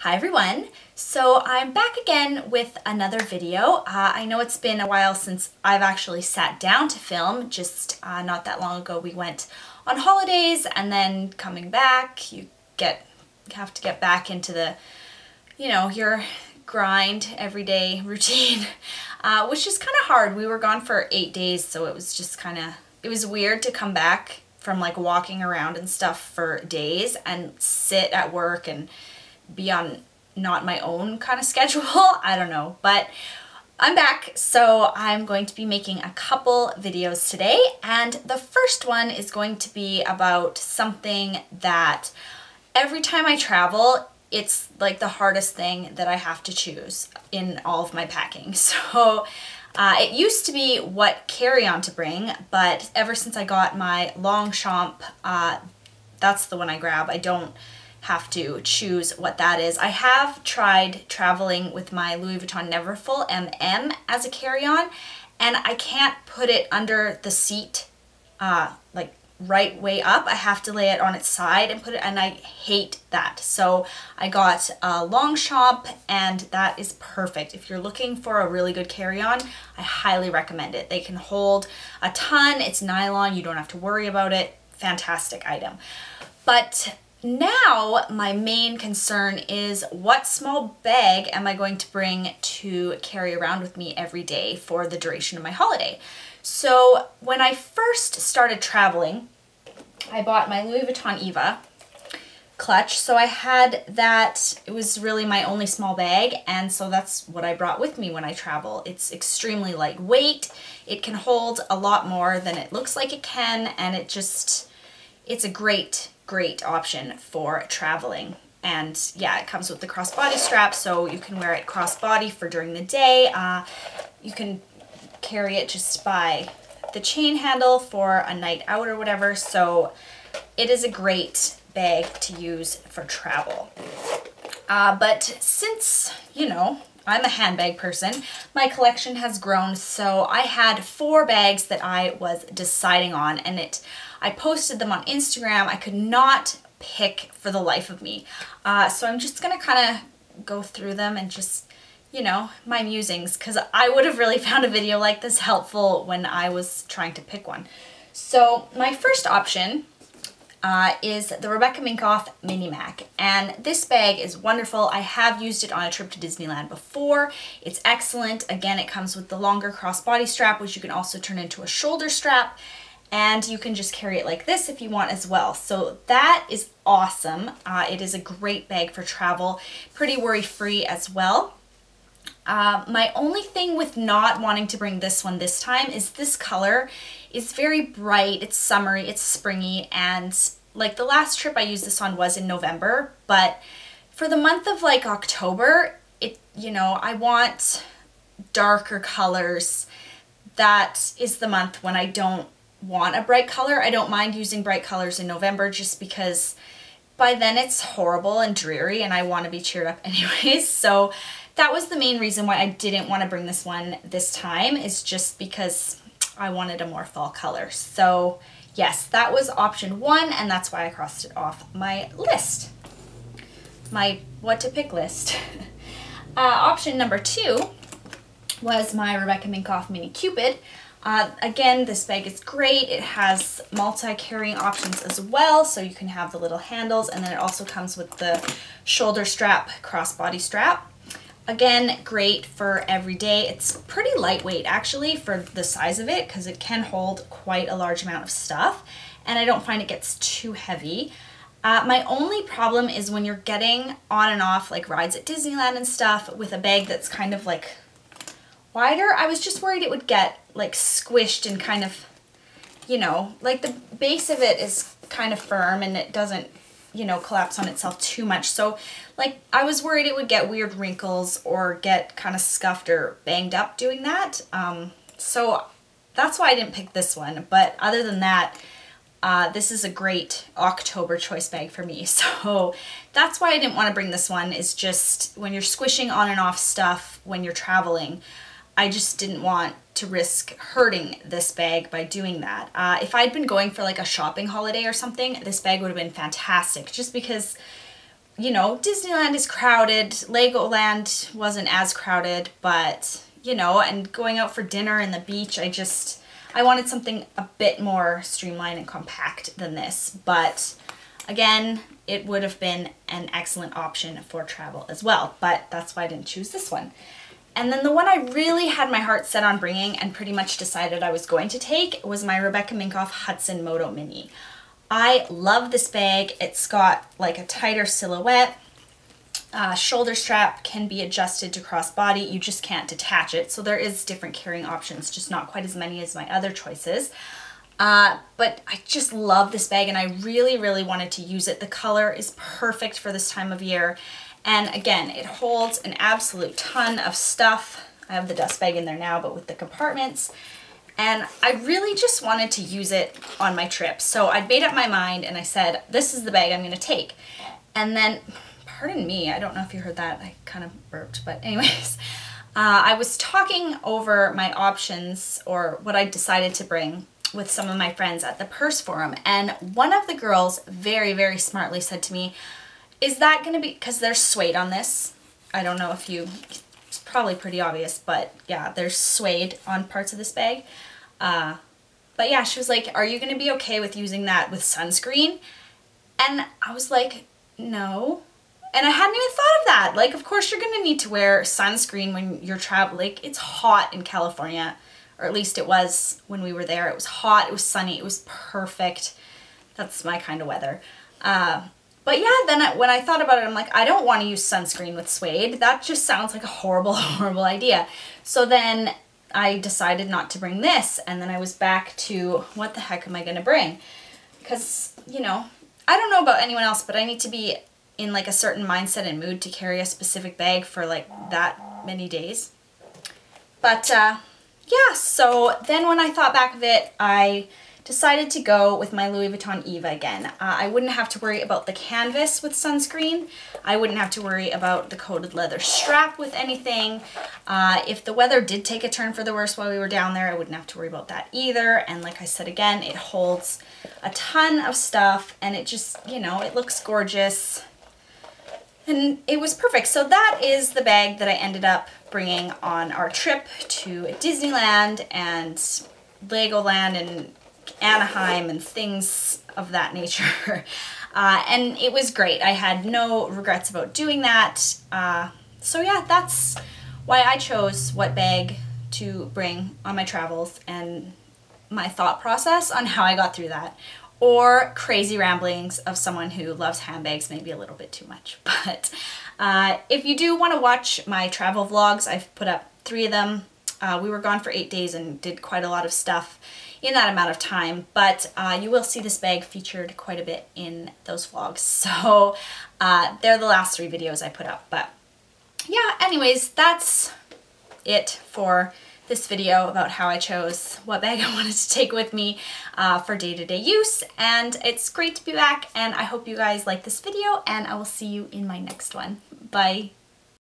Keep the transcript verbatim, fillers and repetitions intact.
Hi everyone! So I'm back again with another video. Uh, I know it's been a while since I've actually sat down to film. Just uh, not that long ago we went on holidays, and then coming back you get you have to get back into the, you know, your grind everyday routine, uh, which is kind of hard. We were gone for eight days, so it was just kind of, it was weird to come back from like walking around and stuff for days and sit at work and be on not my own kind of schedule. I don't know, but I'm back, so I'm going to be making a couple videos today, and the first one is going to be about something that every time I travel, it's like the hardest thing that I have to choose in all of my packing. So uh, it used to be what carry-on to bring, but ever since I got my Longchamp, uh, that's the one I grab. I don't have to choose what that is. I have tried traveling with my Louis Vuitton Neverfull M M as a carry-on, and I can't put it under the seat uh, like right way up. I have to lay it on its side and put it, and I hate that. So I got a Longchamp, and that is perfect. If you're looking for a really good carry-on, I highly recommend it. They can hold a ton, it's nylon, you don't have to worry about it. Fantastic item. But now my main concern is what small bag am I going to bring to carry around with me every day for the duration of my holiday. So when I first started traveling, I bought my Louis Vuitton Eva clutch. So I had that, it was really my only small bag, and so that's what I brought with me when I travel. It's extremely lightweight. It can hold a lot more than it looks like it can, and it just, it's a great great option for traveling. And yeah, it comes with the crossbody strap, so you can wear it crossbody for during the day. Uh, you can carry it just by the chain handle for a night out or whatever, so it is a great bag to use for travel. Uh, but since, you know, I'm a handbag person, my collection has grown, so I had four bags that I was deciding on, and it I posted them on Instagram. I could not pick for the life of me. Uh, so I'm just gonna kind of go through them and just, you know, my musings, because I would have really found a video like this helpful when I was trying to pick one. So my first option uh, is the Rebecca Minkoff Mini Mac, and this bag is wonderful. I have used it on a trip to Disneyland before. It's excellent. Again, it comes with the longer crossbody strap, which you can also turn into a shoulder strap, and you can just carry it like this if you want as well. So that is awesome. Uh, it is a great bag for travel, pretty worry-free as well. Uh, my only thing with not wanting to bring this one this time is this color is very bright, it's summery, it's springy, and like the last trip I used this on was in November, but for the month of like October, it, you know, I want darker colors. That is the month when I don't want a bright color. I don't mind using bright colors in November just because by then it's horrible and dreary and I want to be cheered up anyways. So that was the main reason why I didn't want to bring this one this time, is just because I wanted a more fall color. So yes, that was option one, and that's why I crossed it off my list, my what to pick list. uh, option number two was my Rebecca Minkoff Mini Cupid. Uh, again, this bag is great. It has multi-carrying options as well, so you can have the little handles, and then it also comes with the shoulder strap, crossbody strap. Again, great for every day. It's pretty lightweight actually for the size of it, because it can hold quite a large amount of stuff, and I don't find it gets too heavy. Uh, my only problem is when you're getting on and off like rides at Disneyland and stuff with a bag that's kind of like wider. I was just worried it would get like squished and kind of, you know, like the base of it is kind of firm and it doesn't, you know, collapse on itself too much. So like I was worried it would get weird wrinkles or get kind of scuffed or banged up doing that. Um, so that's why I didn't pick this one. But other than that, uh, this is a great October choice bag for me. So that's why I didn't want to bring this one, is just when you're squishing on and off stuff when you're traveling, I just didn't want to risk hurting this bag by doing that. Uh, if I'd been going for like a shopping holiday or something, this bag would have been fantastic, just because you know, Disneyland is crowded, Legoland wasn't as crowded, but, you know, and going out for dinner and the beach, I just, I wanted something a bit more streamlined and compact than this, but again, it would have been an excellent option for travel as well, but that's why I didn't choose this one. And then the one I really had my heart set on bringing and pretty much decided I was going to take was my Rebecca Minkoff Hudson Moto Mini. I love this bag. It's got like a tighter silhouette. Uh, shoulder strap can be adjusted to crossbody. You just can't detach it. So there is different carrying options, just not quite as many as my other choices. Uh, but I just love this bag and I really, really wanted to use it. The color is perfect for this time of year. And again, it holds an absolute ton of stuff. I have the dust bag in there now, but with the compartments. And I really just wanted to use it on my trip. So I made up my mind and I said, this is the bag I'm going to take. And then, pardon me, I don't know if you heard that. I kind of burped, but anyways. Uh, I was talking over my options or what I decided to bring with some of my friends at the Purse Forum. And one of the girls very, very smartly said to me, is that going to be, because there's suede on this. I don't know if you... It's probably pretty obvious, but yeah, there's suede on parts of this bag. Uh, but yeah, she was like, are you going to be okay with using that with sunscreen? And I was like, no. And I hadn't even thought of that. Like, of course you're going to need to wear sunscreen when you're traveling. Like, it's hot in California, or at least it was when we were there. It was hot, it was sunny, it was perfect. That's my kind of weather. Uh, But yeah, then I, when I thought about it, I'm like, I don't want to use sunscreen with suede. That just sounds like a horrible, horrible idea. So then I decided not to bring this. And then I was back to, what the heck am I going to bring? Because, you know, I don't know about anyone else, but I need to be in like a certain mindset and mood to carry a specific bag for like that many days. But uh, yeah, so then when I thought back of it, I decided to go with my Louis Vuitton Eva again. Uh, I wouldn't have to worry about the canvas with sunscreen. I wouldn't have to worry about the coated leather strap with anything. Uh, if the weather did take a turn for the worse while we were down there, I wouldn't have to worry about that either. And like I said again, it holds a ton of stuff and it just, you know, it looks gorgeous. And it was perfect. So that is the bag that I ended up bringing on our trip to Disneyland and Legoland and Anaheim and things of that nature. Uh, and it was great. I had no regrets about doing that. Uh, so yeah, that's why I chose what bag to bring on my travels and my thought process on how I got through that. Or crazy ramblings of someone who loves handbags maybe a little bit too much. But uh, if you do want to watch my travel vlogs, I've put up three of them. Uh, we were gone for eight days and did quite a lot of stuff in that amount of time, but uh, you will see this bag featured quite a bit in those vlogs. So uh, they're the last three videos I put up. But yeah, anyways, that's it for this video about how I chose what bag I wanted to take with me uh, for day-to-day use. And it's great to be back, and I hope you guys like this video, and I will see you in my next one. Bye.